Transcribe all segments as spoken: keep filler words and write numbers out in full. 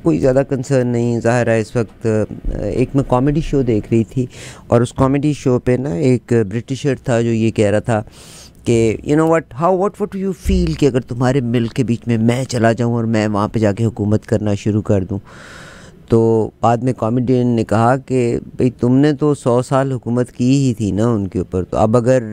कोई ज़्यादा कंसर्न नहीं। ज़ाहिर है इस वक्त एक मैं कॉमेडी शो देख रही थी और उस कॉमेडी शो पे ना एक ब्रिटिशर था जो ये कह रहा था कि you know what how what what you feel कि अगर तुम्हारे मिल्क के बीच में मैं चला जाऊं और मैं वहाँ पे जाके हुकूमत करना शुरू कर दूं। तो बाद में कॉमेडियन ने कहा कि भाई तुमने तो सौ साल हुकूमत की ही थी ना उनके ऊपर, तो अब अगर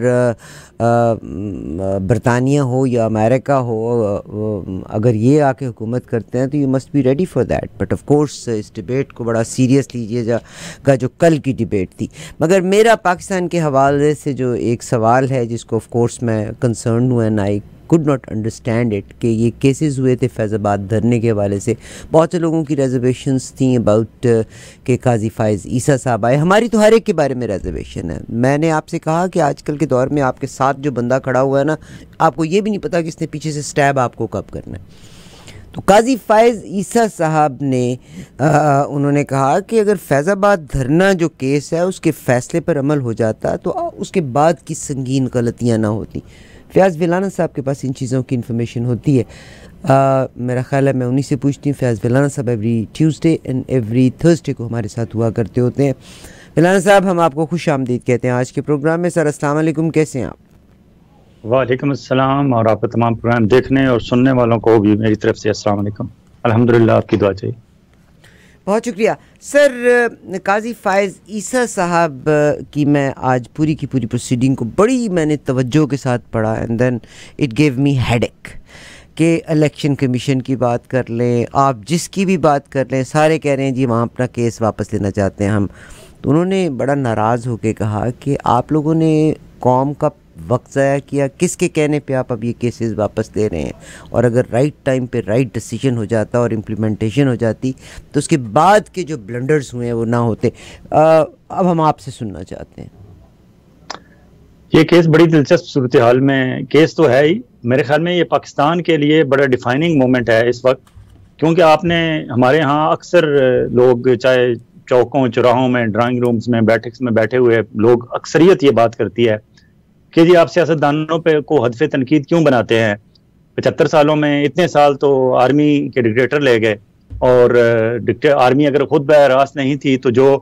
बरतानिया हो या अमेरिका हो अगर ये आके हुकूमत करते हैं तो you must be ready for that. But of course इस डिबेट को बड़ा सीरियस लीजिएगा जो कल की डिबेट थी। मगर मेरा पाकिस्तान के हवाले से जो एक सवाल है जिसको ऑफ कोर्स मैं कंसर्न हुआ and I could not understand it कि ये केसेस हुए थे फैज़ाबाद धरने के हवाले से। बहुत से लोगों की रिजर्वेशंस थी अबाउट के काजी फाइज़ ईसा साहब आए। हमारी तो हर एक के बारे में रिजर्वेशन है। मैंने आपसे कहा कि आजकल के दौर में आपके साथ जो बंदा खड़ा हुआ है ना, आपको ये भी नहीं पता कि इसने पीछे से स्टैब आपको कब करना है। तो काजी फाइज़ ईसा साहब ने आ, उन्होंने कहा कि अगर फैज़ाबाद धरना जो केस है उसके फ़ैसले पर अमल हो जाता तो उसके बाद की संगीन गलतियाँ ना होती। फ़याज़ विलाना साहब के पास इन चीज़ों की इन्फॉर्मेशन होती है। आ, मेरा ख़्याल है मैं उन्हीं से पूछती हूँ। फ़याज़ विलाना साहब every Tuesday and every Thursday को हमारे साथ हुआ करते होते हैं। विलाना साहब हम आपको खुश आमदीद कहते हैं आज के प्रोग्राम में। सर अस्सलाम वालेकुम, कैसे हैं आप? वालेकुम अस्सलाम, और आपका तमाम प्रोग्राम देखने और सुनने वालों को भी मेरी तरफ से अस्सलाम वालेकुम। अल्हम्दुलिल्लाह, आपकी दुआ चाहिए। बहुत शुक्रिया सर। काजी फाइज़ ईसा साहब की मैं आज पूरी की पूरी प्रोसीडिंग को बड़ी मैंने तवज्जो के साथ पढ़ा and then it gave me headache कि इलेक्शन कमीशन की बात कर लें, आप जिसकी भी बात कर लें, सारे कह रहे हैं जी वहाँ अपना केस वापस लेना चाहते हैं हम। तो उन्होंने बड़ा नाराज़ होकर कहा कि आप लोगों ने कौम का वक्त ज़ाया किया, किसके कहने पे आप अब ये केसेस वापस ले रहे हैं, और अगर राइट टाइम पे राइट डिसीजन हो जाता और इम्प्लीमेंटेशन हो जाती तो उसके बाद के जो ब्लंडर्स हुए हैं वो ना होते। आ, अब हम आपसे सुनना चाहते हैं। ये केस बड़ी दिलचस्प सूरत हाल में केस तो है ही। मेरे ख्याल में ये पाकिस्तान के लिए बड़ा डिफाइनिंग मोमेंट है इस वक्त, क्योंकि आपने हमारे यहाँ अक्सर लोग चाहे चौकों चौराहों में ड्राइंग रूम्स में बैठक्स में बैठे हुए लोग अक्सरियत ये बात करती है कि जी आप सियासतदानों पे को हदफ तनकीद क्यों बनाते हैं। पचहत्तर सालों में इतने साल तो आर्मी के डिक्टेटर ले गए, और आर्मी अगर खुद बरास्त नहीं थी तो जो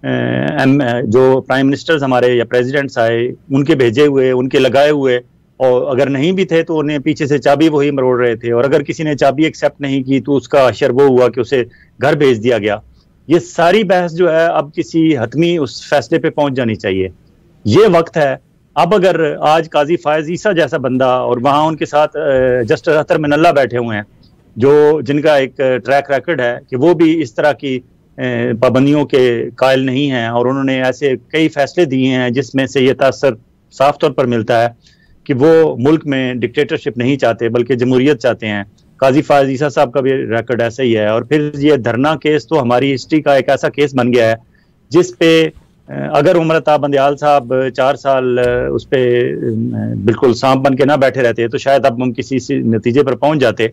एम जो प्राइम मिनिस्टर्स हमारे या प्रेसिडेंट्स आए उनके भेजे हुए उनके लगाए हुए, और अगर नहीं भी थे तो उन्हें पीछे से चाबी वही मरोड़ रहे थे, और अगर किसी ने चाबी एक्सेप्ट नहीं की तो उसका असर वो हुआ कि उसे घर भेज दिया गया। ये सारी बहस जो है अब किसी हतमी उस फैसले पे पहुंच जानी चाहिए। ये वक्त है। अब अगर आज काजी फाइज़ ईसा जैसा बंदा, और वहाँ उनके साथ जस्टिस अख्तर मिनल्ला बैठे हुए हैं जो जिनका एक ट्रैक रिकॉर्ड है कि वो भी इस तरह की पाबंदियों के कायल नहीं हैं, और उन्होंने ऐसे कई फैसले दिए हैं जिसमें से ये तासर साफ तौर पर मिलता है कि वो मुल्क में डिक्टेटरशिप नहीं चाहते बल्कि जमहूरियत चाहते हैं। काजी फाइज़ ईसा साहब का भी रिकॉर्ड ऐसा ही है। और फिर ये धरना केस तो हमारी हिस्ट्री का एक ऐसा केस बन गया है जिस पे अगर उमर अता बंदियाल साहब चार साल उस पर बिल्कुल सांप बन के ना बैठे रहते तो शायद अब हम किसी नतीजे पर पहुंच जाते।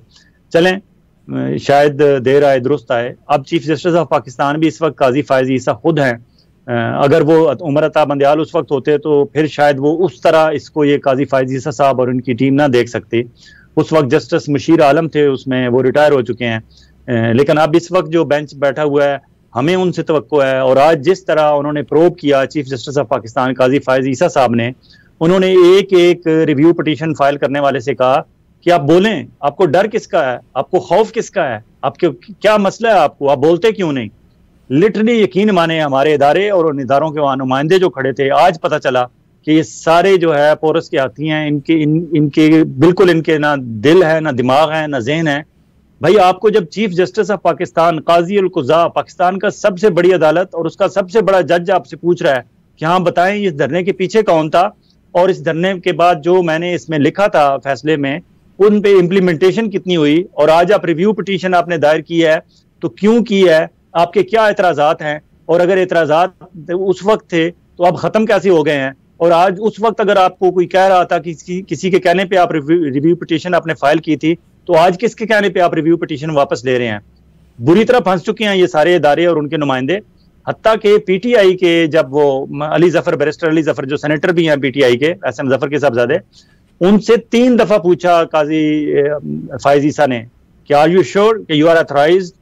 चलें, शायद देर आए दुरुस्त आए। अब चीफ जस्टिस ऑफ पाकिस्तान भी इस वक्त काजी फाइज़ ईसा खुद हैं। अगर वो उमर अता बंदियाल उस वक्त होते तो फिर शायद वो उस तरह इसको ये काजी फाइज़ ईसा साहब और उनकी टीम ना देख सकती। उस वक्त जस्टिस मुशीर आलम थे, उसमें वो रिटायर हो चुके हैं। लेकिन अब इस वक्त जो बेंच बैठा हुआ है हमें उनसे तवक्को है। और आज जिस तरह उन्होंने प्रोब किया chief justice of Pakistan Qazi Faez Isa साहब ने, उन्होंने एक एक रिव्यू पिटीशन फाइल करने वाले से कहा कि आप बोलें, आपको डर किसका है, आपको खौफ किसका है, आपके क्या मसला है, आपको आप बोलते क्यों नहीं। लिटरली यकीन माने हमारे इदारे और उन इदारों के वहाँ नुमाइंदे जो खड़े थे, आज पता चला कि ये सारे जो है पोरस के हाथी हैं। इनके इन, इनके बिल्कुल इनके ना दिल है ना दिमाग है ना जहन है। भाई आपको जब chief justice of Pakistan Qazi उल कुज़ा, पाकिस्तान का सबसे बड़ी अदालत और उसका सबसे बड़ा जज आपसे पूछ रहा है कि हाँ बताएं इस धरने के पीछे कौन था, और इस धरने के बाद जो मैंने इसमें लिखा था फैसले में उन पे इम्प्लीमेंटेशन कितनी हुई, और आज आप रिव्यू पिटीशन आपने दायर की है तो क्यों की है, आपके क्या एतराज़ात हैं, और अगर एतराज़ात उस वक्त थे तो अब ख़त्म कैसे हो गए हैं। और आज उस वक्त अगर आपको कोई कह रहा था कि किसी, किसी के कहने पे आप रिव्यू रिव्यू पिटीशन आपने फाइल की थी, तो आज किसके कहने पे आप रिव्यू पिटीशन वापस ले रहे हैं। बुरी तरह फंस चुके हैं ये सारे इदारे और उनके नुमाइंदे। हत्ता के पीटीआई के जब वो अली जफर, बैरिस्टर अली जफर जो सेनेटर भी हैं पीटीआई के, एस एम जफर के साहबजादे, उनसे तीन दफा पूछा काजी फाइज़ ईसा ने कि आर यू श्योर कि यू आर ऑथराइज्ड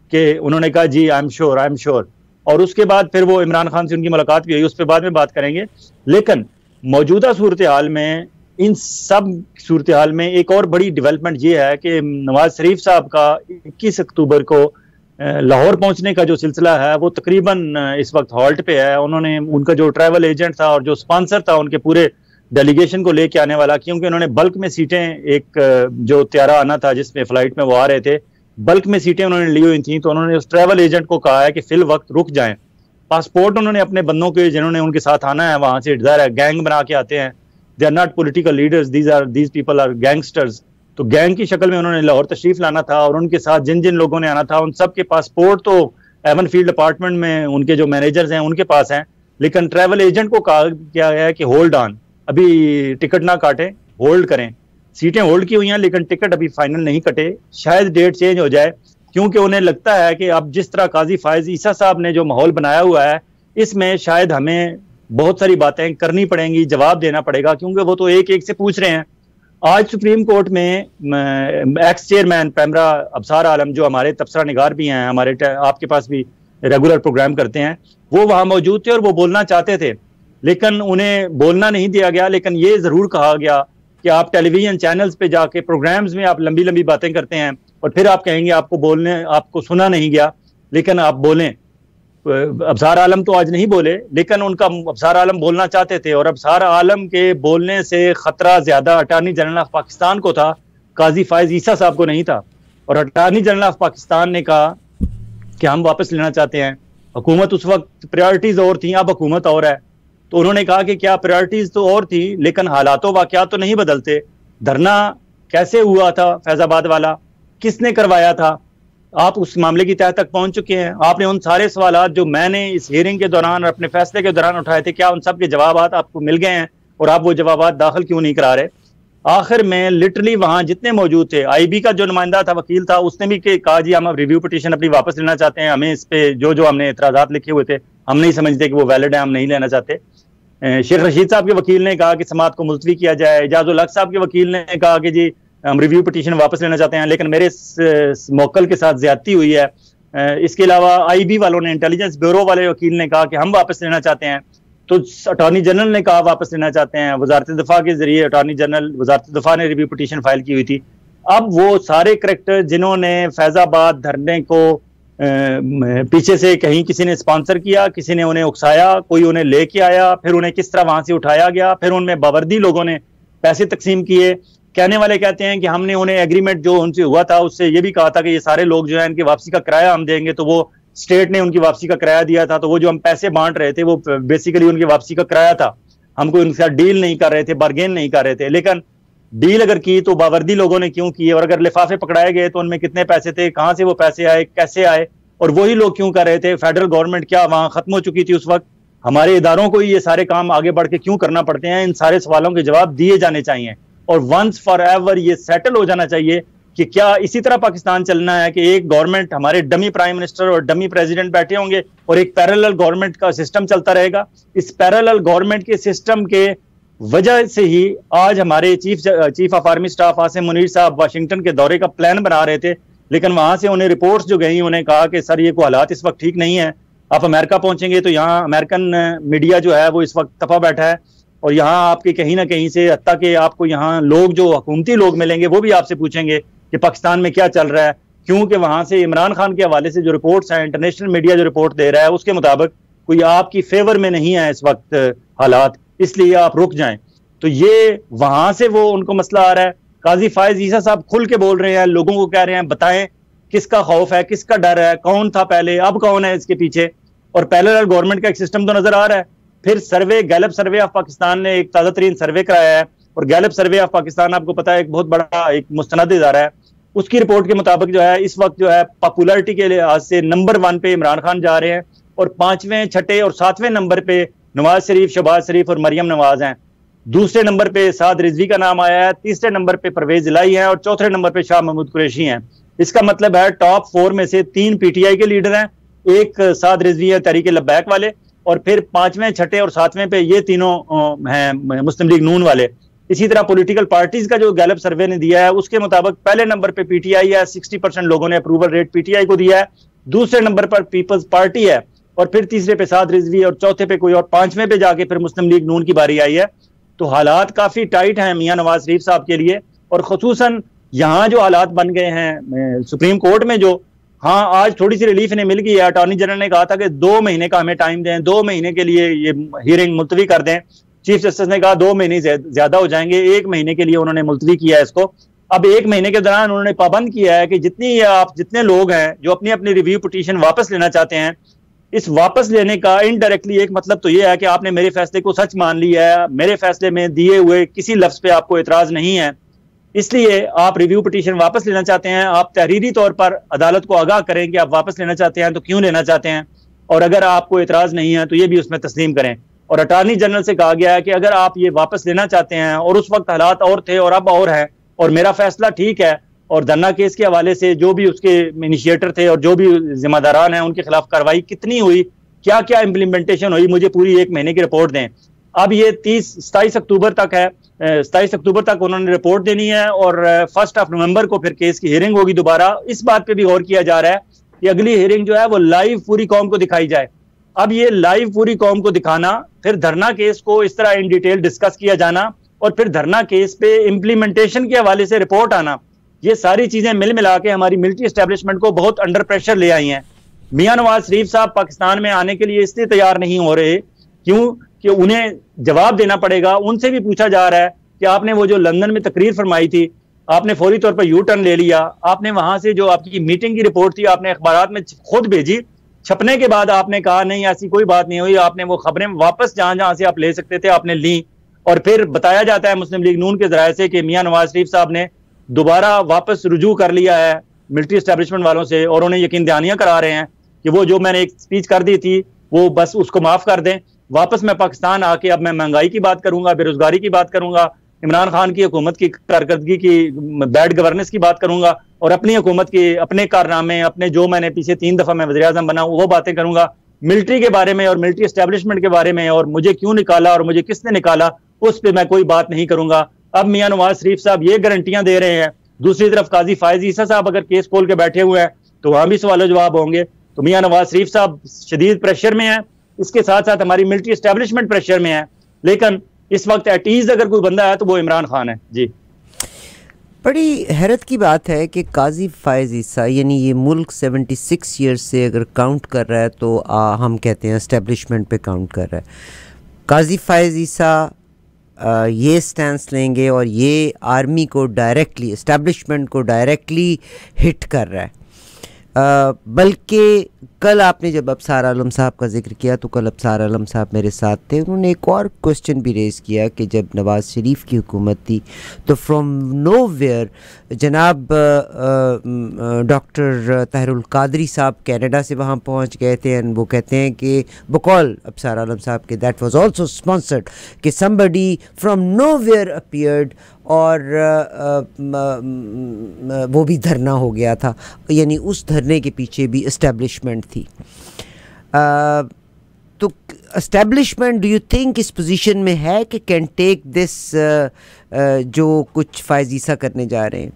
कि उन्होंने कहा जी I am sure I am sure, और उसके बाद फिर वो इमरान खान से उनकी मुलाकात भी हुई, उस पर बाद में बात करेंगे। लेकिन मौजूदा सूरत हाल में, इन सब सूरत हाल में एक और बड़ी डेवलपमेंट ये है कि नवाज शरीफ साहब का इक्कीस अक्टूबर को लाहौर पहुंचने का जो सिलसिला है वो तकरीबन इस वक्त हॉल्ट पे है। उन्होंने, उनका जो ट्रैवल एजेंट था और जो स्पॉन्सर था उनके पूरे डेलीगेशन को लेके आने वाला, क्योंकि उन्होंने बल्क में सीटें, एक जो त्यारा आना था जिसमें फ्लाइट में वो आ रहे थे, बल्क में सीटें उन्होंने ली हुई थी, तो उन्होंने उस ट्रैवल एजेंट को कहा है कि फिल वक्त रुक जाएं। पासपोर्ट उन्होंने अपने बंदों के, जिन्होंने उनके साथ आना है वहां से, ज़ाहिर है गैंग बना के आते हैं, they are not political leaders, these are these people are gangsters. तो गैंग की शक्ल में उन्होंने लाहौर तशरीफ लाना था और उनके साथ जिन जिन लोगों ने आना था उन सब के पासपोर्ट तो एवन फील्ड अपार्टमेंट में उनके जो मैनेजर्स हैं उनके पास हैं, लेकिन ट्रैवल एजेंट को कहा गया है कि होल्ड ऑन, अभी टिकट ना काटें, होल्ड करें। सीटें होल्ड की हुई हैं लेकिन टिकट अभी फाइनल नहीं कटे, शायद डेट चेंज हो जाए, क्योंकि उन्हें लगता है कि अब जिस तरह काजी फायज ईसा साहब ने जो माहौल बनाया हुआ है इसमें शायद हमें बहुत सारी बातें करनी पड़ेंगी, जवाब देना पड़ेगा, क्योंकि वो तो एक एक से पूछ रहे हैं। आज सुप्रीम कोर्ट में एक्स चेयरमैन पैमरा अबसार आलम, जो हमारे तबसरा निगार भी हैं, हमारे आपके पास भी रेगुलर प्रोग्राम करते हैं, वो वहाँ मौजूद थे और वो बोलना चाहते थे लेकिन उन्हें बोलना नहीं दिया गया। लेकिन ये ज़रूर कहा गया कि आप टेलीविजन चैनल्स पे जाके प्रोग्राम्स में आप लंबी लंबी बातें करते हैं और फिर आप कहेंगे आपको बोलने, आपको सुना नहीं गया, लेकिन आप बोलें। अबसार आलम तो आज नहीं बोले, लेकिन उनका, अबसार आलम बोलना चाहते थे, और अबसार आलम के बोलने से खतरा ज्यादा अटार्नी जनरल ऑफ पाकिस्तान को था, काजी फायज ईसा साहब को नहीं था। और अटार्नी जनरल ऑफ पाकिस्तान ने कहा कि हम वापस लेना चाहते हैं। हुकूमत उस वक्त प्रायोरिटीज और थी, अब हुकूमत और है, तो उन्होंने कहा कि क्या प्रायोरिटीज तो और थी लेकिन हालातों वाकयात तो नहीं बदलते। धरना कैसे हुआ था फैजाबाद वाला, किसने करवाया था, आप उस मामले की तह तक पहुंच चुके हैं। आपने उन सारे सवाल जो मैंने इस हियरिंग के दौरान और अपने फैसले के दौरान उठाए थे, क्या उन सब के जवाब आपको मिल गए हैं और आप वो जवाब दाखिल क्यों नहीं करा रहे? आखिर में लिटरली वहां जितने मौजूद थे, आईबी का जो नुमाइंदा था, वकील था, उसने भी कहा जी हम अब रिव्यू पिटीशन अपनी वापस लेना चाहते हैं, हमें इस पे जो जो हमने एतराजात लिखे हुए थे हम नहीं समझते कि वो वैलिड है, हम नहीं लेना चाहते। शेख रशीद साहब के वकील ने कहा कि समाअत को मुलतवी किया जाए, एजाजुल हक साहब के वकील ने कहा कि जी हम रिव्यू पिटीशन वापस लेना चाहते हैं, लेकिन मेरे मौक्कल के साथ ज्यादती हुई है। इसके अलावा आईबी वालों ने, इंटेलिजेंस ब्यूरो वाले वकील ने कहा कि हम वापस लेना चाहते हैं, तो अटॉर्नी जनरल ने कहा वापस लेना चाहते हैं, वजारत दफा के जरिए अटॉर्नी जनरल, वजारत दफा ने रिव्यू पिटीशन फाइल की हुई थी। अब वो सारे करैक्टर जिन्होंने फैजाबाद धरने को पीछे से कहीं किसी ने स्पॉन्सर किया, किसी ने उन्हें उकसाया, कोई उन्हें लेके आया, फिर उन्हें किस तरह वहां से उठाया गया, फिर उनमें बावर्दी लोगों ने पैसे तकसीम किए। कहने वाले कहते हैं कि हमने उन्हें एग्रीमेंट जो उनसे हुआ था उससे ये भी कहा था कि ये सारे लोग जो है इनकी वापसी का किराया हम देंगे, तो वो स्टेट ने उनकी वापसी का किराया दिया था, तो वो जो हम पैसे बांट रहे थे वो बेसिकली उनकी वापसी का किराया था, हम कोई उनके साथ डील नहीं कर रहे थे, बार्गेन नहीं कर रहे थे। लेकिन डील अगर की तो बावर्दी लोगों ने क्यों की, और अगर लिफाफे पकड़ाए गए तो उनमें कितने पैसे थे, कहाँ से वो पैसे आए, कैसे आए, और वही लोग क्यों कर रहे थे? फेडरल गवर्नमेंट क्या वहां खत्म हो चुकी थी उस वक्त? हमारे इदारों को ये सारे काम आगे बढ़ के क्यों करना पड़ते हैं? इन सारे सवालों के जवाब दिए जाने चाहिए और वंस फॉर एवर ये सेटल हो जाना चाहिए कि क्या इसी तरह पाकिस्तान चलना है कि एक गवर्नमेंट, हमारे डमी प्राइम मिनिस्टर और डमी प्रेसिडेंट बैठे होंगे और एक पैरेलल गवर्नमेंट का सिस्टम चलता रहेगा। इस पैरेलल गवर्नमेंट के सिस्टम के वजह से ही आज हमारे chief chief of army staff Asim Munir साहब वाशिंगटन के दौरे का प्लान बना रहे थे, लेकिन वहां से उन्हें रिपोर्ट्स जो गई उन्हें कहा कि सर ये को हालात इस वक्त ठीक नहीं है, आप अमेरिका पहुंचेंगे तो यहाँ अमेरिकन मीडिया जो है वो इस वक्त तपा बैठा है और यहाँ आपके कहीं ना कहीं से, हत्ता कि आपको यहाँ लोग जो हुकूमती लोग मिलेंगे वो भी आपसे पूछेंगे कि पाकिस्तान में क्या चल रहा है, क्योंकि वहां से इमरान खान के हवाले से जो रिपोर्ट्स हैं, इंटरनेशनल मीडिया जो रिपोर्ट दे रहा है उसके मुताबिक कोई आपकी फेवर में नहीं है इस वक्त हालात, इसलिए आप रुक जाएं। तो ये वहां से वो उनको मसला आ रहा है। काजी फायज ईसा साहब खुल के बोल रहे हैं, लोगों को कह रहे हैं बताएं किसका खौफ है, किसका डर है, कौन था पहले, अब कौन है इसके पीछे, और पैरेलल गवर्नमेंट का एक सिस्टम तो नजर आ रहा है। फिर survey, Gallup survey of Pakistan ने एक ताज़ा तरीन सर्वे कराया है और गैलप सर्वे ऑफ पाकिस्तान आपको पता है एक बहुत बड़ा एक मुस्तनद इदारा है, उसकी रिपोर्ट के मुताबिक जो है इस वक्त जो है पॉपुलरिटी के लिहाज से नंबर वन पे इमरान खान जा रहे हैं और पांचवें, छठे और सातवें नंबर पे नवाज शरीफ, शहबाज शरीफ और मरियम नवाज हैं। दूसरे नंबर पे साद रिजवी का नाम आया है, तीसरे नंबर पे परवेज इलाही हैं और चौथे नंबर पे शाह महमूद कुरैशी हैं। इसका मतलब है टॉप फोर में से तीन पीटीआई के लीडर हैं, एक साद रिजवी है तहरीक लब्बैक वाले, और फिर पांचवें, छठे और सातवें पे ये तीनों हैं मुस्लिम लीग नून वाले। इसी तरह पॉलिटिकल पार्टीज का जो गैलप सर्वे ने दिया है उसके मुताबिक पहले नंबर पे पीटीआई है, साठ परसेंट लोगों ने अप्रूवल रेट पीटीआई को दिया है, दूसरे नंबर पर पीपल्स पार्टी है, और फिर तीसरे पे साद रिजवी, और चौथे पे कोई, और पांचवें पे जाके फिर मुस्लिम लीग नून की बारी आई है। तो हालात काफी टाइट हैं मियां नवाज शरीफ साहब के लिए, और खुसूसन यहाँ जो हालात बन गए हैं सुप्रीम कोर्ट में, जो हाँ आज थोड़ी सी रिलीफ इन्हें मिल गई है। अटॉर्नी जनरल ने कहा था कि दो महीने का हमें टाइम दें, दो महीने के लिए ये हियरिंग मुलतवी कर दें। चीफ जस्टिस ने कहा दो महीने ज्यादा हो जाएंगे, एक महीने के लिए उन्होंने मुलतवी किया है इसको। अब एक महीने के दौरान उन्होंने पाबंद किया है कि जितनी आप जितने लोग हैं जो अपनी अपनी रिव्यू पिटीशन वापस लेना चाहते हैं, इस वापस लेने का इनडायरेक्टली एक मतलब तो यह है कि आपने मेरे फैसले को सच मान लिया है, मेरे फैसले में दिए हुए किसी लफ्ज पे आपको एतराज नहीं है, इसलिए आप रिव्यू पिटीशन वापस लेना चाहते हैं। आप तहरीरी तौर पर अदालत को आगाह करें कि आप वापस लेना चाहते हैं तो क्यों लेना चाहते हैं, और अगर आपको एतराज नहीं है तो ये भी उसमें तस्लीम करें। और अटॉर्नी जनरल से कहा गया है कि अगर आप ये वापस लेना चाहते हैं और उस वक्त हालात और थे और अब और है, और मेरा फैसला ठीक है, और धरना केस के हवाले से जो भी उसके इनिशिएटर थे और जो भी जिम्मेदारान हैं उनके खिलाफ कार्रवाई कितनी हुई, क्या क्या इम्प्लीमेंटेशन हुई, मुझे पूरी एक महीने की रिपोर्ट दें। अब ये तीस सताईस अक्टूबर तक है, सताईस अक्टूबर तक उन्होंने रिपोर्ट देनी है, और फर्स्ट ऑफ नवंबर को फिर केस की हियरिंग होगी दोबारा। इस बात पे भी गौर किया जा रहा है कि अगली हियरिंग जो है वो लाइव पूरी कौम को दिखाई जाए। अब ये लाइव पूरी कौम को दिखाना, फिर धरना केस को इस तरह इन डिटेल डिस्कस किया जाना, और फिर धरना केस पे इम्प्लीमेंटेशन के हवाले से रिपोर्ट आना, ये सारी चीजें मिल मिला के हमारी मिलिट्री एस्टेब्लिशमेंट को बहुत अंडर प्रेशर ले आई हैं। मियां नवाज शरीफ साहब पाकिस्तान में आने के लिए इसलिए तैयार नहीं हो रहे, क्यों कि उन्हें जवाब देना पड़ेगा। उनसे भी पूछा जा रहा है कि आपने वो जो लंदन में तकरीर फरमाई थी, आपने फौरी तौर पर यू टर्न ले लिया, आपने वहां से जो आपकी मीटिंग की रिपोर्ट थी आपने अखबारात में खुद भेजी, छपने के बाद आपने कहा नहीं ऐसी कोई बात नहीं हुई, आपने वो खबरें वापस जहां जहां से आप ले सकते थे आपने ली, और फिर बताया जाता है मुस्लिम लीग नून के जराये से कि मियां नवाज शरीफ साहब ने दोबारा वापस रुजू कर लिया है मिलिट्री एस्टेब्लिशमेंट वालों से, और उन्हें यकीन दहानियां करा रहे हैं कि वो जो मैंने एक स्पीच कर दी थी वो बस उसको माफ कर दें, वापस मैं पाकिस्तान आके अब मैं महंगाई की बात करूंगा, बेरोजगारी की बात करूंगा, इमरान खान की हुकूमत की कारकर्दगी की, बैड गवर्नेंस की बात करूंगा, और अपनी हुकूमत के अपने कारनामे, अपने जो मैंने पीछे तीन दफा मैं वज़ीर आज़म बना वो बातें करूंगा, मिलिट्री के बारे में और मिलिट्री एस्टेब्लिशमेंट के बारे में, और मुझे क्यों निकाला और मुझे किसने निकाला उस पर मैं कोई बात नहीं करूंगा। अब मियां नवाज शरीफ साहब ये गारंटियां दे रहे हैं। दूसरी तरफ काजी फायज ईसा साहब अगर केस खोल के बैठे हुए हैं तो वहां भी सवाल जवाब होंगे। तो मियां नवाज शरीफ साहब शदीद प्रेशर में है, इसके साथ साथ हमारी मिलिट्री एस्टेब्लिशमेंट प्रेशर में है, लेकिन इस वक्त एट ईज अगर कोई बंदा है तो वो इमरान खान है। जी, बड़ी हैरत की बात है कि काजी फायज ईसा यानी ये मुल्क छिहत्तर ईयर्स से अगर काउंट कर रहा है तो आ, हम कहते हैं एस्टेब्लिशमेंट पे काउंट कर रहा है। काजी फायज ईसा ये स्टैंस लेंगे और ये आर्मी को डायरेक्टली, एस्टेब्लिशमेंट को डायरेक्टली हिट कर रहा है। बल्कि कल आपने जब अबसार आलम साहब का जिक्र किया तो कल अबसार आलम साहब मेरे साथ थे, उन्होंने एक और क्वेश्चन भी रेज़ किया कि जब नवाज शरीफ की हुकूमत थी तो फ्रॉम नोवेयर जनाब डॉक्टर ताहिरुल कादरी साहब कनाडा से वहाँ पहुँच गए थे, एंड वो कहते हैं कि बकौल अबसार आलम साहब के दैट वाज आल्सो स्पॉन्सर्ड कि समबडी फ्रॉम नोवेयर अपीयर्ड, और uh, uh, वो भी धरना हो गया था, यानी उस धरने के पीछे भी एस्टेब्लिशमेंट थी। uh, तो एस्टेब्लिशमेंट डू यू थिंक इस पोजीशन में है कि कैन टेक दिस जो कुछ फायज ईसा करने जा रहे हैं?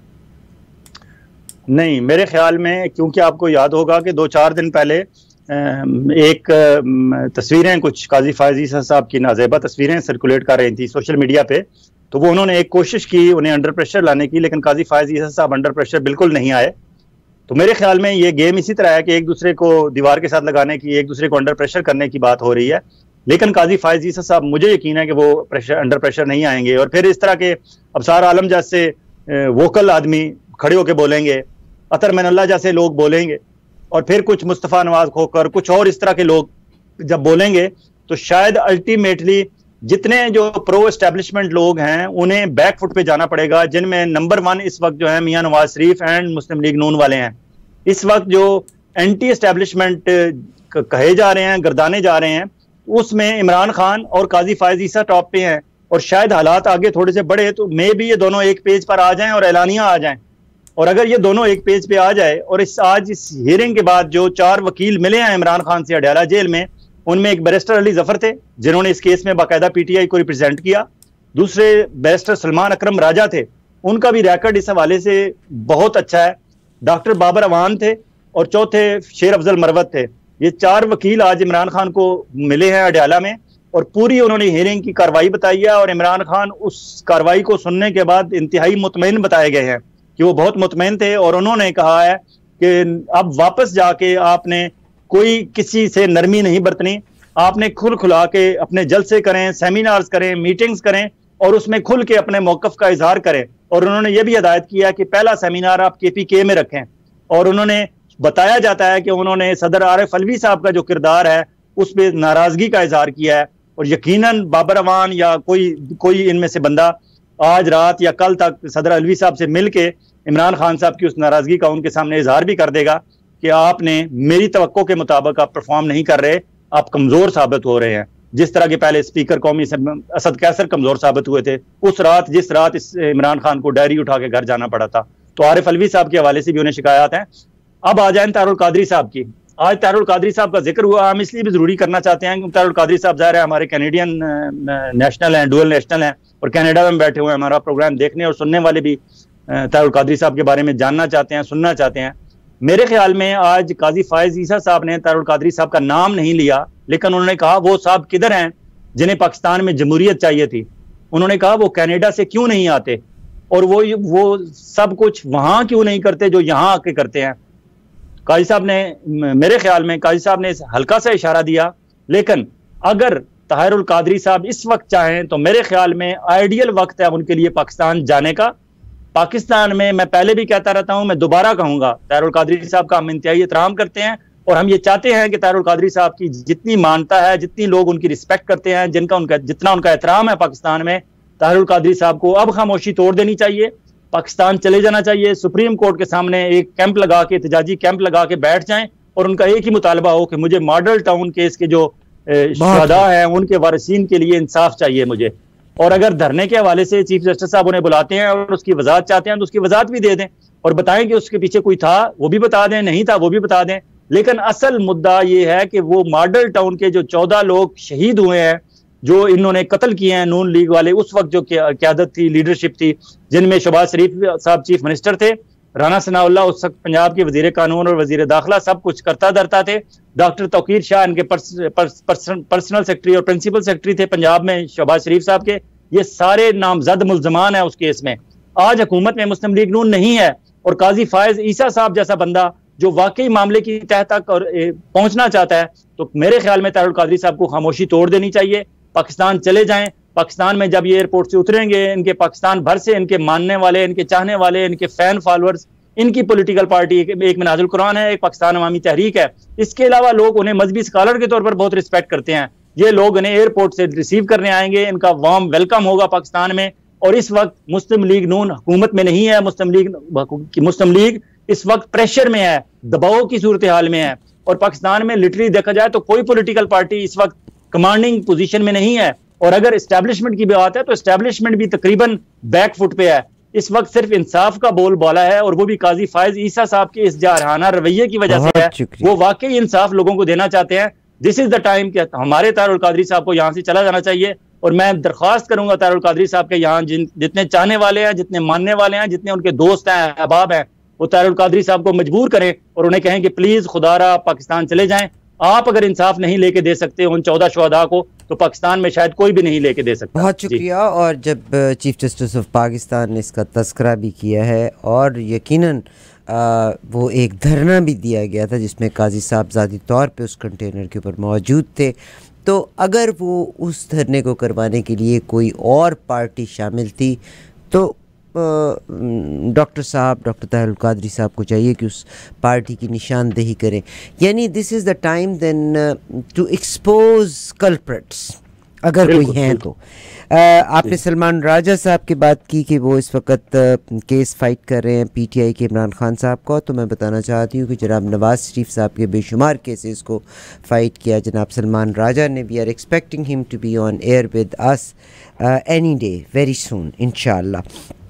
नहीं, मेरे ख्याल में, क्योंकि आपको याद होगा कि दो चार दिन पहले एक तस्वीरें कुछ काजी फायज ईसा साहब की नाज़ेबा तस्वीरें सर्कुलेट कर रही थी सोशल मीडिया पे, तो वो उन्होंने एक कोशिश की उन्हें अंडर प्रेशर लाने की, लेकिन काजी फायज ईसा साहब अंडर प्रेशर बिल्कुल नहीं आए। तो मेरे ख्याल में ये गेम इसी तरह है कि एक दूसरे को दीवार के साथ लगाने की, एक दूसरे को अंडर प्रेशर करने की बात हो रही है, लेकिन काजी फायज ईसा साहब मुझे यकीन है कि वो प्रेशर अंडर प्रेशर नहीं आएंगे। और फिर इस तरह के अबसार आलम जैसे वोकल आदमी खड़े होकर बोलेंगे, अतर मनल्ला जैसे लोग बोलेंगे, और फिर कुछ मुस्तफ़ा नवाज खोकर कुछ और इस तरह के लोग जब बोलेंगे तो शायद अल्टीमेटली जितने जो प्रो एस्टेब्लिशमेंट लोग हैं उन्हें बैक फुट पे जाना पड़ेगा, जिनमें नंबर वन इस वक्त जो है मियां नवाज शरीफ एंड मुस्लिम लीग नून वाले हैं। इस वक्त जो एंटी एस्टेब्लिशमेंट कहे जा रहे हैं, गर्दाने जा रहे हैं, उसमें इमरान खान और काजी फायज ईसा टॉप पे हैं, और शायद हालात आगे थोड़े से बढ़े तो मे भी ये दोनों एक पेज पर आ जाएं और ऐलानियां आ जाएं। और अगर ये दोनों एक पेज पे आ जाए, और इस आज इस हियरिंग के बाद जो चार वकील मिले हैं इमरान खान से अडयाला जेल में, उनमें एक बैरिस्टर अली जफर थे जिन्होंने इस केस में बाकायदा पीटीआई को रिप्रेजेंट किया, दूसरे बैरिस्टर सलमान अकरम राजा थे, उनका भी रिकॉर्ड इस हवाले से बहुत अच्छा है, डॉक्टर बाबर अवान थे, और चौथे शेर अफजल मरवत थे। ये चार वकील आज इमरान खान को मिले हैं अडयाला में और पूरी उन्होंने हियरिंग की कार्रवाई बताई है और इमरान खान उस कार्रवाई को सुनने के बाद इंतहाई मुतमईन बताए गए हैं कि वो बहुत मुतमईन थे और उन्होंने कहा है कि अब वापस जाके आपने कोई किसी से नरमी नहीं बरतनी, आपने खुल खुला के अपने जलसे करें, सेमिनार्स करें, मीटिंग्स करें और उसमें खुल के अपने मौकफ का इजहार करें। और उन्होंने ये भी हिदायत किया कि पहला सेमिनार आप के पी के में रखें। और उन्होंने बताया जाता है कि उन्होंने सदर आरिफ अलवी साहब का जो किरदार है उस पर नाराजगी का इजहार किया है और यकीनन बाबर अवान या कोई कोई इनमें से बंदा आज रात या कल तक सदर अलवी साहब से मिल के इमरान खान साहब की उस नाराजगी का उनके सामने इजहार भी कर देगा कि आपने मेरी तवक्को के मुताबिक आप परफॉर्म नहीं कर रहे, आप कमजोर साबित हो रहे हैं। जिस तरह के पहले स्पीकर कौमी असद कैसर कमजोर साबित हुए थे उस रात, जिस रात इस इमरान खान को डायरी उठा के घर जाना पड़ा था। तो आरिफ अलवी साहब के हवाले से भी उन्हें शिकायत हैं। अब आ जाए तारुल कादरी साहब की। आज तारुल कादरी साहब का जिक्र हुआ, हम इसलिए भी जरूरी करना चाहते हैं कि तारुल कादरी साहब ज़ाहिर है हमारे कैनेडियन नेशनल हैं, डुअल नेशनल हैं और कनाडा में बैठे हुए हैं। हमारा प्रोग्राम देखने और सुनने वाले भी तारुल कादरी साहब के बारे में जानना चाहते हैं, सुनना चाहते हैं। मेरे ख्याल में आज काजी फायज ईसा साहब ने तारुल कादरी साहब का नाम नहीं लिया, लेकिन उन्होंने कहा वो साहब किधर हैं जिन्हें पाकिस्तान में जमहूरियत चाहिए थी। उन्होंने कहा वो कनाडा से क्यों नहीं आते और वो वो सब कुछ वहां क्यों नहीं करते जो यहाँ आके करते हैं। काजी साहब ने, मेरे ख्याल में काजी साहब ने हल्का सा इशारा दिया, लेकिन अगर ताहिरुल कादरी साहब इस वक्त चाहें तो मेरे ख्याल में आइडियल वक्त है उनके लिए पाकिस्तान जाने का। पाकिस्तान में, मैं पहले भी कहता रहता हूं, मैं दोबारा कहूंगा, ताहिरुल कादरी साहब का हम इंतहाई एहतराम करते हैं और हम ये चाहते हैं कि ताहिरुल कादरी साहब की जितनी मानता है, जितनी लोग उनकी रिस्पेक्ट करते हैं, जिनका उनका जितना उनका एहतराम है पाकिस्तान में, ताहिरुल कादरी साहब को अब खामोशी तोड़ देनी चाहिए, पाकिस्तान चले जाना चाहिए। सुप्रीम कोर्ट के सामने एक कैंप लगा के, एहतजाजी कैंप लगा के बैठ जाएं और उनका एक ही मुतालबा हो कि मुझे मॉडल टाउन केस के जो शुहदा हैं उनके वारिसीन के लिए इंसाफ चाहिए मुझे। और अगर धरने के हवाले से चीफ जस्टिस साहब उन्हें बुलाते हैं और उसकी वजाहत चाहते हैं तो उसकी वजाहत भी दे दें और बताएं कि उसके पीछे कोई था वो भी बता दें, नहीं था वो भी बता दें। लेकिन असल मुद्दा ये है कि वो मॉडल टाउन के जो चौदह लोग शहीद हुए हैं, जो इन्होंने कत्ल किए हैं नून लीग वाले, उस वक्त जो क्यादत थी, लीडरशिप थी, जिनमें शहबाज शरीफ साहब चीफ मिनिस्टर थे, राना सनाउल्लाह उस वक्त पंजाब के वजीर कानून और वजीर दाखिला, सब कुछ करता धरता थे, डॉक्टर तौकीर शाह इनके pers, pers, person, personal secretary और प्रिंसिपल सेक्रेटरी थे पंजाब में शहबाज शरीफ साहब के। ये सारे नामजद मुल्जमान है उस केस में। आज हुकूमत में मुस्लिम लीग नून नहीं है और काजी फायज ईसा साहब जैसा बंदा जो वाकई मामले की तह तक और पहुंचना चाहता है, तो मेरे ख्याल में तारुल कादरी साहब को खामोशी तोड़ देनी चाहिए, पाकिस्तान चले जाएं। पाकिस्तान में जब ये एयरपोर्ट से उतरेंगे, इनके पाकिस्तान भर से इनके मानने वाले, इनके चाहने वाले, इनके फैन फॉलोअर्स, इनकी पॉलिटिकल पार्टी, एक मिनाजुल कुरान है, एक पाकिस्तान अवामी तहरीक है, इसके अलावा लोग उन्हें मजहबी स्कॉलर के तौर पर बहुत रिस्पेक्ट करते हैं। ये लोग इन्हें एयरपोर्ट से रिसीव करने आएंगे, इनका वार्म वेलकम होगा पाकिस्तान में। और इस वक्त मुस्लिम लीग नून हुकूमत में नहीं है, मुस्लिम लीग मुस्लिम लीग इस वक्त प्रेशर में है, दबाव की सूरत हाल में है। और पाकिस्तान में लिटरली देखा जाए तो कोई पॉलिटिकल पार्टी इस वक्त कमांडिंग पोजीशन में नहीं है। और अगर एस्टैब्लिशमेंट की बात है तो एस्टैब्लिशमेंट भी तकरीबन बैक फुट पे है। इस वक्त सिर्फ इंसाफ का बोल बोला है और वो भी काजी फायज ईसा साहब के इस जारहाना रवैये की वजह से है। वो वाकई इंसाफ लोगों को देना चाहते हैं। दिस इज द टाइम कि हमारे तारुल कादरी साहब को यहाँ से चला जाना चाहिए। और मैं दरख्वास्त करूंगा तारुल कादरी साहब के यहाँ जिन जितने चाहने वाले हैं, जितने मानने वाले हैं, जितने उनके दोस्त हैं, अहबाब हैं, वो तारुल कादरी साहब को मजबूर करें और उन्हें कहें कि प्लीज खुदारा पाकिस्तान चले जाएं। आप अगर इंसाफ नहीं लेके दे सकते उन चौदह शुहदा को, तो पाकिस्तान में शायद कोई भी नहीं लेके दे सकता। बहुत शुक्रिया। और जब चीफ जस्टिस ऑफ पाकिस्तान ने इसका तस्करा भी किया है और यकीनन आ, वो एक धरना भी दिया गया था जिसमें काजी साहब ज़ाती तौर पे उस कंटेनर के ऊपर मौजूद थे, तो अगर वो उस धरने को करवाने के लिए कोई और पार्टी शामिल थी तो डॉक्टर साहब, डॉक्टर ताहिरुल कादरी साहब को चाहिए कि उस पार्टी की निशानदेही करें। यानी this is the time then to expose culprits अगर कोई हैं तो। आ, आपने सलमान राजा साहब की बात की कि वो इस वक्त केस फाइट कर रहे हैं पीटीआई के इमरान खान साहब को, तो मैं बताना चाहती हूँ कि जनाब नवाज शरीफ साहब के बेशुमार केसेस को फ़ाइट किया जनाब सलमान राजा ने। We are expecting him to be on air with us any day very soon इंशाअल्लाह।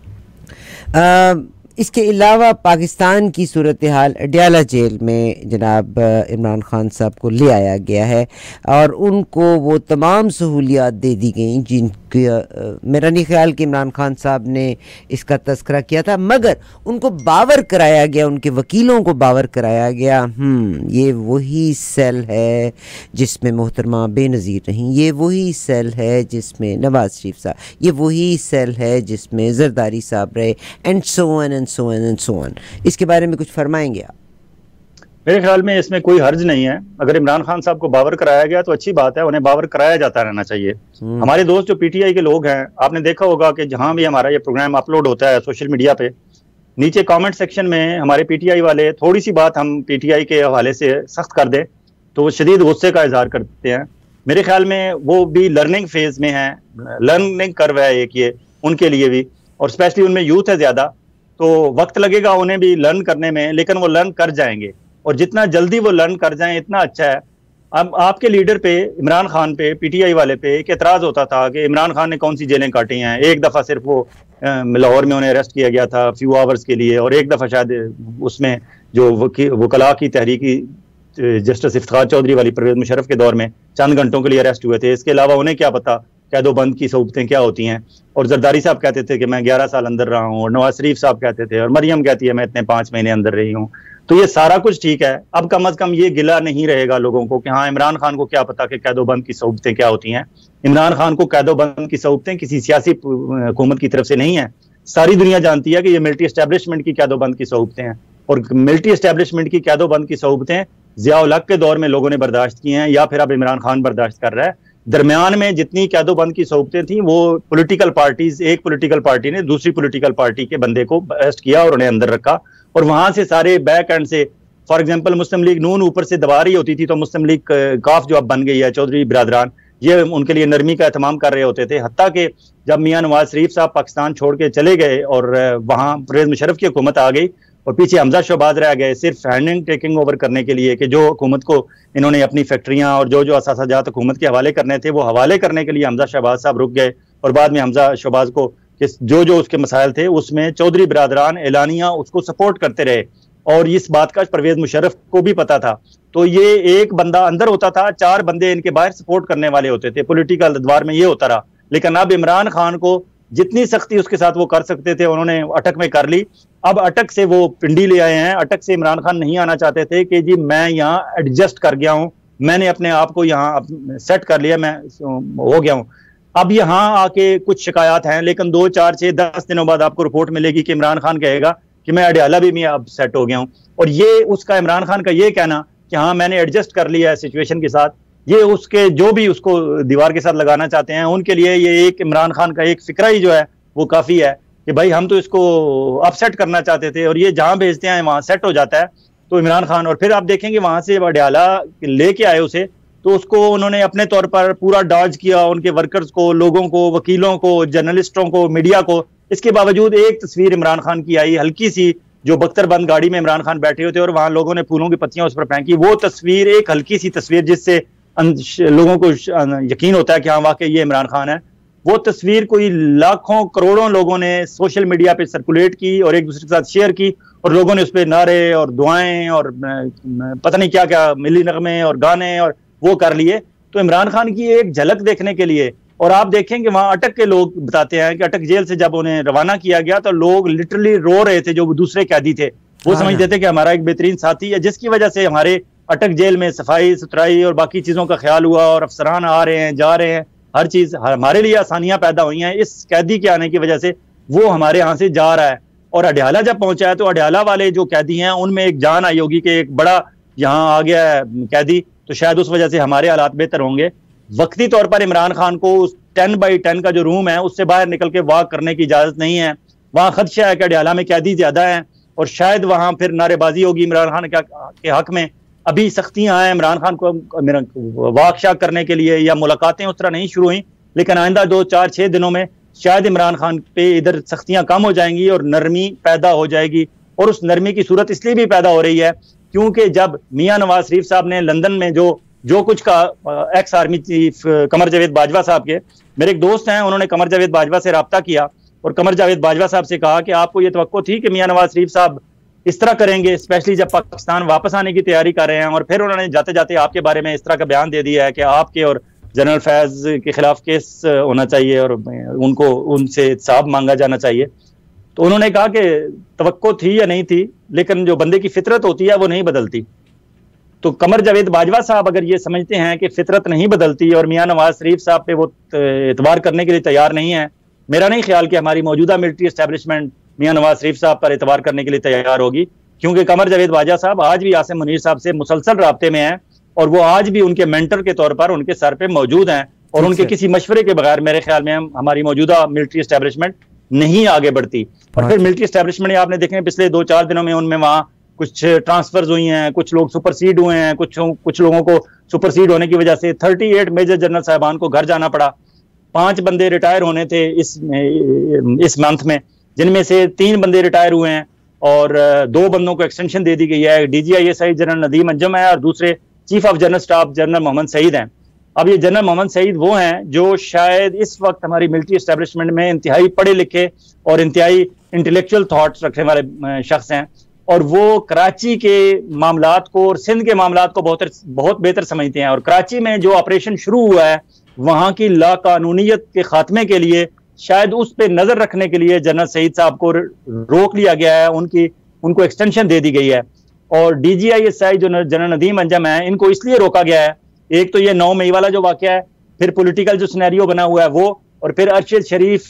Uh, इसके अलावा पाकिस्तान की सूरत हाल, अडयाला जेल में जनाब इमरान खान साहब को ले आया गया है और उनको वो तमाम सहूलियात दे दी गई जिन कि मेरा नहीं ख्याल कि इमरान खान साहब ने इसका तस्करा किया था, मगर उनको बावर कराया गया, उनके वकीलों को बावर कराया गया हम्म ये वही सेल है जिसमें मोहतरमा बेनज़ीर रहीं, ये वही सेल है जिसमें नवाज शरीफ साहब, ये वही सेल है जिसमें जरदारी साहब रहे, and so on and so on and so on. इसके बारे में कुछ फरमाएंगे आप? मेरे ख्याल में इसमें कोई हर्ज नहीं है। अगर इमरान खान साहब को बावर कराया गया तो अच्छी बात है, उन्हें बावर कराया जाता रहना चाहिए। हमारे दोस्त जो पीटीआई के लोग हैं, आपने देखा होगा कि जहां भी हमारा ये प्रोग्राम अपलोड होता है सोशल मीडिया पे, नीचे कमेंट सेक्शन में हमारे पीटीआई वाले थोड़ी सी बात हम पीटीआई के हवाले से सख्त कर दें तो वो शदीद गुस्से का इजहार करते हैं। मेरे ख्याल में वो भी लर्निंग फेज में है, लर्निंग कर्व है एक ये उनके लिए भी, और स्पेशली उनमें यूथ है ज्यादा, तो वक्त लगेगा उन्हें भी लर्न करने में, लेकिन वो लर्न कर जाएंगे और जितना जल्दी वो लर्न कर जाएं इतना अच्छा है। अब आपके लीडर पे, इमरान खान पे, पीटीआई वाले पे एक एतराज होता था कि इमरान खान ने कौन सी जेलें काटी हैं। एक दफ़ा सिर्फ वो लाहौर में उन्हें अरेस्ट किया गया था फ्यू आवर्स के लिए, और एक दफ़ा शायद उसमें जो वकला की तहरीकी जस्टिस इफ्तिखार चौधरी वाली परवेज मुशर्रफ के दौर में चंद घंटों के लिए अरेस्ट हुए थे। इसके अलावा उन्हें क्या पता कैदो बंद की सहूलतें क्या होती हैं। और जरदारी साहब कहते थे कि मैं ग्यारह साल अंदर रहा हूँ, और नवाज शरीफ साहब कहते थे, और मरियम कहती है मैं इतने पाँच महीने अंदर रही हूँ। तो ये सारा कुछ ठीक है, अब कम अज कम ये गिला नहीं रहेगा लोगों को कि हाँ इमरान खान को क्या पता कि कैदोबंद की सहूलतें क्या होती हैं। इमरान खान को कैदोबंद की सहूलतें किसी सियासी हुकूमत की तरफ से नहीं है। सारी दुनिया जानती है कि ये मिलिट्री एस्टेब्लिशमेंट की कैदोबंद की सहूलतें हैं, और मिलिट्री एस्टेब्लिशमेंट की कैदोबंद की सहूलतें ज़िया-उल हक के दौर में लोगों ने बर्दाश्त की हैं, या फिर अब इमरान खान बर्दाश्त कर रहा है। दरमियान में जितनी कैदोबंद की सहूलतें थी वो पॉलिटिकल पार्टीज, एक पॉलिटिकल पार्टी ने दूसरी पॉलिटिकल पार्टी के बंदे को अरेस्ट किया और उन्हें अंदर रखा, और वहां से सारे बैक एंड से, फॉर एग्जांपल मुस्लिम लीग नून ऊपर से दबा रही होती थी तो मुस्लिम लीग काफ जो अब बन गई है, चौधरी बिरादरान, ये उनके लिए नरमी का एहतमाम कर रहे होते थे। हत्ता कि जब मियां नवाज शरीफ साहब पाकिस्तान छोड़ के चले गए और वहां परवेज मुशर्रफ की हुकूमत आ गई और पीछे हमजा शहबाज रह गए सिर्फ हैंडिंग टेकिंग ओवर करने के लिए, कि जो हुकूमत को इन्होंने अपनी फैक्ट्रियां और जो जो असासाजात हुकूमत के हवाले करने थे वो हवाले करने के लिए हमजा शहबाज साहब रुक गए, और बाद में हमजा शहबाज को जो जो उसके मसाइल थे उसमें चौधरी बिरादरान एलानिया उसको सपोर्ट करते रहे, और इस बात का परवेज मुशर्रफ को भी पता था। तो ये एक बंदा अंदर होता था, चार बंदे इनके बाहर सपोर्ट करने वाले होते थे, पॉलिटिकल अदवार में ये होता रहा। लेकिन अब इमरान खान को जितनी सख्ती उसके साथ वो कर सकते थे उन्होंने अटक में कर ली। अब अटक से वो पिंडी ले आए हैं। अटक से इमरान खान नहीं आना चाहते थे कि जी मैं यहाँ एडजस्ट कर गया हूँ, मैंने अपने आप को यहाँ सेट कर लिया, मैं हो गया हूँ। अब यहाँ आके कुछ शिकायत हैं, लेकिन दो चार छः दस दिनों बाद आपको रिपोर्ट मिलेगी कि इमरान खान कहेगा कि मैं अडियाला भी मैं अब सेट हो गया हूँ। और ये उसका इमरान खान का ये कहना कि हाँ मैंने एडजस्ट कर लिया है सिचुएशन के साथ, ये उसके जो भी उसको दीवार के साथ लगाना चाहते हैं उनके लिए ये एक इमरान खान का एक फिक्रा ही जो है वो काफ़ी है कि भाई हम तो इसको अपसेट करना चाहते थे, और ये जहाँ भेजते हैं वहाँ सेट हो जाता है। तो इमरान खान, और फिर आप देखेंगे वहाँ से अडियाला लेके आए उसे, तो उसको उन्होंने अपने तौर पर पूरा डॉज किया, उनके वर्कर्स को, लोगों को, वकीलों को, जर्नलिस्टों को, मीडिया को। इसके बावजूद एक तस्वीर इमरान खान की आई हल्की सी, जो बख्तरबंद गाड़ी में इमरान खान बैठे होते और वहां लोगों ने फूलों की पत्तियां उस पर फेंकी, वो तस्वीर एक हल्की सी तस्वीर जिससे लोगों को यकीन होता है कि हाँ वाकई ये इमरान खान है। वो तस्वीर कोई लाखों करोड़ों लोगों ने सोशल मीडिया पे सर्कुलेट की और एक दूसरे के साथ शेयर की, और लोगों ने उस पर नारे और दुआएं और पता नहीं क्या क्या मिली नगमे और गाने और वो कर लिए। तो इमरान खान की एक झलक देखने के लिए, और आप देखेंगे वहां अटक के लोग बताते हैं कि अटक जेल से जब उन्हें रवाना किया गया तो लोग लिटरली रो रहे थे, जो दूसरे कैदी थे वो समझते थे कि हमारा एक बेहतरीन साथी है, जिसकी वजह से हमारे अटक जेल में सफाई सुथराई और बाकी चीजों का ख्याल हुआ, और अफसरान आ रहे हैं जा रहे हैं, हर चीज हमारे लिए आसानियां पैदा हुई हैं इस कैदी के आने की वजह से। वो हमारे यहाँ से जा रहा है, और अडियाला जब पहुंचा है तो अडियाला वाले जो कैदी हैं उनमें एक जान आई होगी कि एक बड़ा यहाँ आ गया है कैदी, तो शायद उस वजह से हमारे हालात बेहतर होंगे। वक्ती तौर पर इमरान खान को उस टेन बाई टेन का जो रूम है उससे बाहर निकल के वॉक करने की इजाजत नहीं है। वहां खदशा है कि अडियाला में कैदी ज्यादा है, और शायद वहां फिर नारेबाजी होगी इमरान खान के हक में। अभी सख्तियां हैं इमरान खान को वॉक शाक करने के लिए, या मुलाकातें उस तरह नहीं शुरू हुई, लेकिन आइंदा दो चार छह दिनों में शायद इमरान खान पे इधर सख्तियां कम हो जाएंगी और नरमी पैदा हो जाएगी। और उस नरमी की सूरत इसलिए भी पैदा हो रही है क्योंकि जब मियां नवाज शरीफ साहब ने लंदन में जो जो कुछ का ex army chief Qamar Javed Bajwa साहब के, मेरे एक दोस्त हैं, उन्होंने कमर जावेद बाजवा से रब्ता किया और कमर जावेद बाजवा साहब से कहा कि आपको ये तवक्को थी कि मियां नवाज शरीफ साहब इस तरह करेंगे, स्पेशली जब पाकिस्तान वापस आने की तैयारी कर रहे हैं, और फिर उन्होंने जाते जाते आपके बारे में इस तरह का बयान दे दिया है कि आपके और जनरल फैज के खिलाफ केस होना चाहिए और उनको उनसे इंसाफ मांगा जाना चाहिए। तो उन्होंने कहा कि तवक्को थी या नहीं थी, लेकिन जो बंदे की फितरत होती है वो नहीं बदलती। तो कमर जावेद बाजवा साहब अगर ये समझते हैं कि फितरत नहीं बदलती और मियां नवाज शरीफ साहब पे वो एतबार करने के लिए तैयार नहीं है, मेरा नहीं ख्याल कि हमारी मौजूदा मिलिट्री एस्टेब्लिशमेंट मियां नवाज शरीफ साहब पर एतबार करने के लिए तैयार होगी, क्योंकि कमर जावेद बाजवा साहब आज भी आसिम मुनीर साहब से मुसलसल राब्ते में हैं और वो आज भी उनके मेंटर के तौर पर उनके सर पे मौजूद हैं और उनके किसी मशवरे के बगैर मेरे ख्याल में हम हमारी मौजूदा मिलिट्री एस्टेब्लिशमेंट नहीं आगे बढ़ती। और फिर मिलिट्री एस्टेब्लिशमेंट आपने देखे पिछले दो चार दिनों में उनमें वहां कुछ ट्रांसफर्स हुई हैं, कुछ लोग सुपरसीड हुए हैं, कुछ कुछ लोगों को सुपरसीड होने की वजह से अड़तीस मेजर जनरल साहबान को घर जाना पड़ा। पांच बंदे रिटायर होने थे इस इस मंथ में, जिनमें से तीन बंदे रिटायर हुए हैं और दो बंदों को एक्सटेंशन दे दी गई है। डीजीआईएसआई जनरल नदीम अंजम है और दूसरे chief of general staff general Mohammad Saeed हैं। अब ये जनरल मोहम्मद सईद वो हैं जो शायद इस वक्त हमारी मिलिट्री एस्टेब्लिशमेंट में इंतहाई पढ़े लिखे और इंतहाई इंटेलेक्चुअल थॉट्स रखने वाले शख्स हैं और वो कराची के मामलात को और सिंध के मामलात को बहुत बहुत बेहतर समझते हैं। और कराची में जो ऑपरेशन शुरू हुआ है वहाँ की लाकानूनियत के खात्मे के लिए शायद उस पर नजर रखने के लिए जनरल सईद साहब को रोक लिया गया है, उनकी उनको एक्सटेंशन दे दी गई है। और डीजीआईएसआई जो जनरल नदीम अंजम है, इनको इसलिए रोका गया है, एक तो ये नौ मई वाला जो वाकया है, फिर पॉलिटिकल जो सिनेरियो बना हुआ है वो, और फिर अरशद शरीफ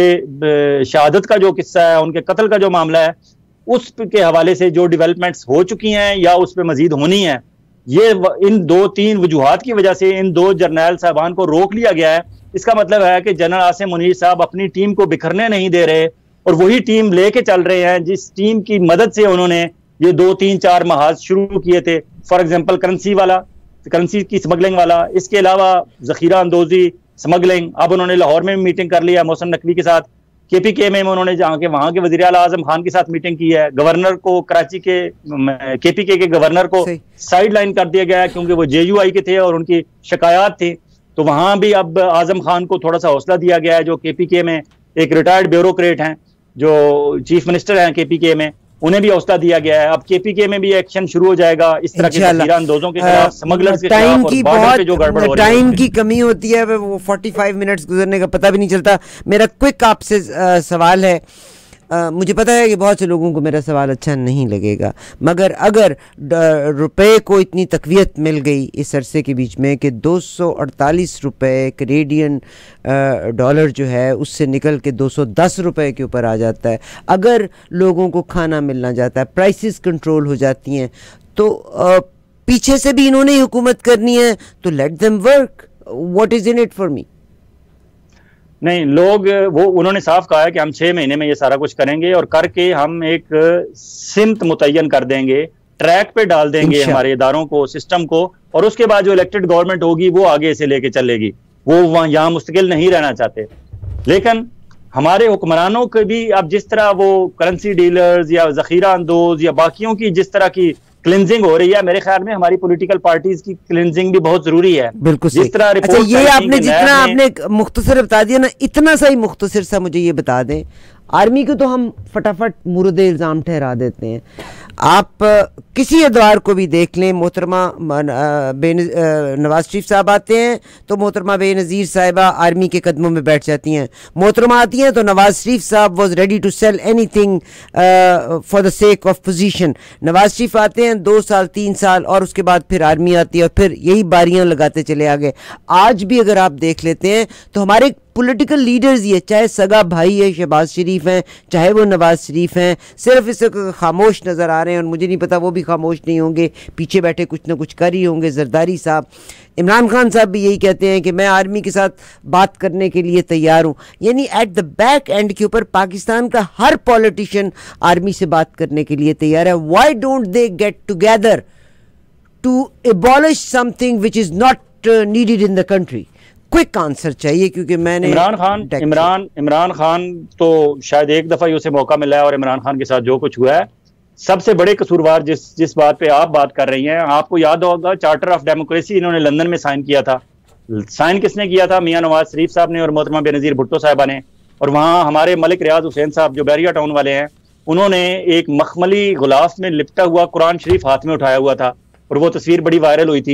के शहादत का जो किस्सा है, उनके कत्ल का जो मामला है, उस के हवाले से जो डेवलपमेंट्स हो चुकी हैं या उस पर मजीद होनी है, ये इन दो तीन वजूहात की वजह से इन दो जर्नैल साहबान को रोक लिया गया है। इसका मतलब है कि जनरल आसिम मुनीर साहब अपनी टीम को बिखरने नहीं दे रहे और वही टीम लेके चल रहे हैं जिस टीम की मदद से उन्होंने ये दो तीन चार महाज शुरू किए थे। फॉर एग्जाम्पल करेंसी वाला, करेंसी की स्मगलिंग वाला, इसके अलावा जखीरा अंदोजी स्मगलिंग, अब उन्होंने लाहौर में भी मीटिंग कर लिया मोहसिन नकवी के साथ। केपीके में उन्होंने जहाँ के वहाँ के वज़ीर आला आजम खान के साथ मीटिंग की है। गवर्नर को, कराची के केपीके के गवर्नर को साइड लाइन कर दिया गया है क्योंकि वो जेयूआई के थे और उनकी शिकायत थी। तो वहाँ भी अब आजम खान को थोड़ा सा हौसला दिया गया है, जो केपीके में एक रिटायर्ड ब्यूरोक्रेट हैं, जो चीफ मिनिस्टर हैं केपीके में, उन्हें भी हौसला दिया गया है। अब केपीके में भी एक्शन शुरू हो जाएगा इस तरह के अंदोजों के खिलाफ, स्मगलर्स के खिलाफ, और बॉर्डर पे जो गड़बड़ हो रही है। टाइम की कमी होती है, वो पैंतालीस मिनट्स गुजरने का पता भी नहीं चलता। मेरा क्विक आपसे सवाल है, आ, मुझे पता है कि बहुत से लोगों को मेरा सवाल अच्छा नहीं लगेगा, मगर अगर रुपए को इतनी तकवीत मिल गई इस अरसे के बीच में कि दो सौ अड़तालीस रुपये कैनेडियन डॉलर जो है उससे निकल के दो सौ दस रुपये के ऊपर आ जाता है, अगर लोगों को खाना मिलना जाता है, प्राइसेस कंट्रोल हो जाती हैं, तो आ, पीछे से भी इन्होंने ही हुकूमत करनी है, तो let them work, what is in it for me. नहीं, लोग वो उन्होंने साफ कहा है कि हम छह महीने में ये सारा कुछ करेंगे और करके हम एक सिमत मुतय्यन कर देंगे, ट्रैक पे डाल देंगे हमारे इदारों को, सिस्टम को, और उसके बाद जो इलेक्टेड गवर्नमेंट होगी वो आगे से लेके चलेगी। वो वहाँ यहाँ मुस्तकिल नहीं रहना चाहते। लेकिन हमारे हुक्मरानों के भी अब जिस तरह वो करेंसी डीलर्स या जखीरा अंदोज या बाकियों की जिस तरह की क्लिनजिंग हो रही है, मेरे ख्याल में हमारी पॉलिटिकल पार्टीज की क्लिनजिंग भी बहुत जरूरी है। बिल्कुल जिस तरह अच्छा, ये आपने जितना आपने मुख्तसर बता दिया ना, इतना सा ही मुख्तसर सा मुझे ये बता दें, आर्मी को तो हम फटाफट मुर्दे इल्ज़ाम ठहरा देते हैं। आप किसी अदवार को भी देख लें, मोहतरमा नवाज शरीफ साहब आते हैं तो मोहतरमा बेनज़ीर साहिबा आर्मी के कदमों में बैठ जाती हैं, मोहतरमा आती हैं तो नवाज शरीफ साहब was ready to sell anything for the sake of position. Nawaz Sharif आते हैं दो साल तीन साल और उसके बाद फिर आर्मी आती है और फिर यही बारियां लगाते चले आ गए। आज भी अगर आप देख लेते हैं तो हमारे पॉलिटिकल लीडर्स ये, चाहे सगा भाई है शहबाज शरीफ हैं, चाहे वो नवाज शरीफ हैं, सिर्फ इस खामोश नज़र आ रहे हैं और मुझे नहीं पता वो भी खामोश नहीं होंगे, पीछे बैठे कुछ ना कुछ कर ही होंगे। जरदारी साहब, इमरान खान साहब भी यही कहते हैं कि मैं आर्मी के साथ बात करने के लिए तैयार हूँ। यानी एट द बैक एंड के ऊपर पाकिस्तान का हर पॉलिटिशियन आर्मी से बात करने के लिए तैयार है। Why don't they get together to abolish something which is not needed in the country? Quick answer चाहिए, क्योंकि मैंने इमरान खान इमरान इमरान खान तो शायद एक दफा ही उसे मौका मिला है और इमरान खान के साथ जो कुछ हुआ है, सबसे बड़े कसूरवार जिस जिस बात पे आप बात कर रही हैं, आपको याद होगा चार्टर ऑफ डेमोक्रेसी इन्होंने लंदन में साइन किया था। साइन किसने किया था? मियां नवाज शरीफ साहब ने और मोहतरमा बेनज़ीर भुट्टो साहिबा ने। और वहाँ हमारे मलिक रियाज हुसैन साहब जो बैरिया टाउन वाले हैं, उन्होंने एक मखमली गुलाफ में लिपटा हुआ कुरान शरीफ हाथ में उठाया हुआ था और वो तस्वीर बड़ी वायरल हुई थी।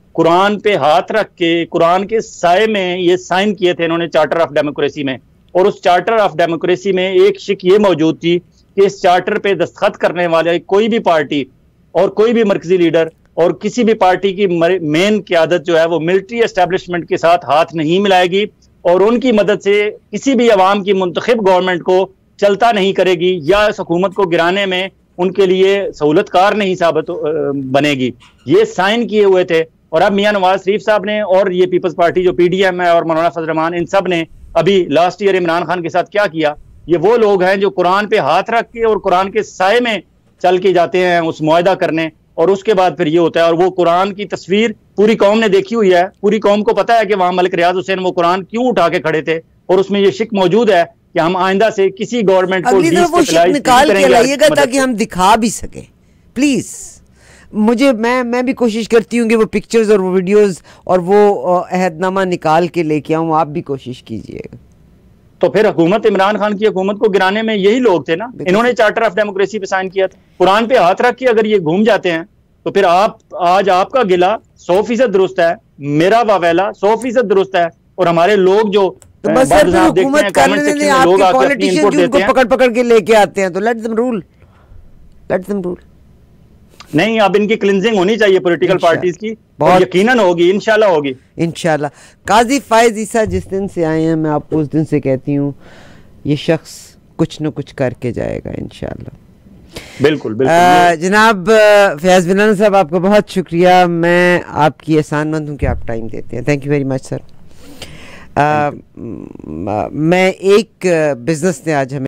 कुरान पे हाथ रख के, कुरान के साए में ये साइन किए थे इन्होंने चार्टर ऑफ डेमोक्रेसी में। और उस चार्टर ऑफ डेमोक्रेसी में एक शिक ये मौजूद थी कि इस चार्टर पे दस्तखत करने वाले कोई भी पार्टी और कोई भी मरकजी लीडर और किसी भी पार्टी की मेन क़यादत जो है वो मिलिट्री एस्टेब्लिशमेंट के साथ हाथ नहीं मिलाएगी और उनकी मदद से किसी भी अवाम की मुंतखब गवर्नमेंट को चलता नहीं करेगी या इस हुकूमत को गिराने में उनके लिए सहूलतकार नहीं साबित बनेगी। ये साइन किए हुए थे। और अब मियां नवाज शरीफ साहब ने और ये पीपल्स पार्टी जो पीडीएम है और मौलाना फजल रहमान, इन सब ने अभी लास्ट ईयर इमरान खान के साथ क्या किया। ये वो लोग हैं जो कुरान पे हाथ रख के और कुरान के साए में चल के जाते हैं उस मुआहदा करने, और उसके बाद फिर ये होता है। और वो कुरान की तस्वीर पूरी कौम ने देखी हुई है, पूरी कौम को पता है कि वहां मलिक रियाज हुसैन वो कुरान क्यों उठा के खड़े थे, और उसमें ये शिक मौजूद है कि हम आइंदा से किसी गवर्नमेंट को वो शिक निकाल के लाइएगा ताकि हम दिखा भी सके प्लीज। मुझे मैं मैं भी कोशिश करती हूँ कि वो पिक्चर्स और वो वीडियोस और वो अहदनामा निकाल के लेके आऊँ, आप भी कोशिश कीजिएगा। तो फिर हुकूमत इमरान खान की हुकूमत को गिराने में यही लोग थे ना, इन्होंने चार्टर ऑफ डेमोक्रेसी पे साइन किया था। कुरान पे हाथ रख के अगर ये घूम जाते हैं तो फिर आप आज आपका गिला सौ फीसद दुरुस्त है, मेरा वावेला सौ फीसद दुरुस्त है, और हमारे लोग जो तो बस सर हुकूमत करने देने आपके पॉलिटिशियन जो उनको पकड़ पकड़ के लेके आते हैं तो let them rule, let them rule. नहीं, अब इनकी क्लिंजिंग होनी चाहिए पॉलिटिकल पार्टीज की, बहुत यकीनन होगी, इंशाल्लाह होगी इंशाल्लाह। काजी फायज ईसा जिस दिन से आए हैं मैं आपको उस दिन से कहती हूँ ये शख्स कुछ न कुछ करके जाएगा इंशाल्लाह। बिल्कुल बिल्कुल। जनाब फयाज बिलान साहब आपका बहुत शुक्रिया, मैं आपकी एहसानमंद हूँ कि आप टाइम देते हैं। Thank you very much sir. मैं एक बिजनेस ने आज हमें